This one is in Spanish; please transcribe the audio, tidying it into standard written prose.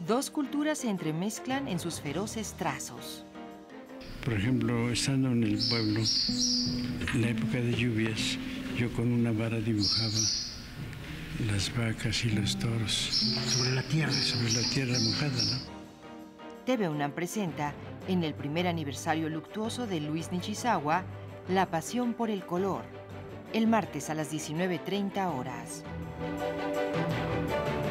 Dos culturas se entremezclan en sus feroces trazos. Por ejemplo, estando en el pueblo, en la época de lluvias, yo con una vara dibujaba las vacas y los toros. Sobre la tierra. Sobre la tierra mojada, ¿no? TV UNAM presenta, en el primer aniversario luctuoso de Luis Nishizawa, La pasión por el color, el martes a las 19:30 horas.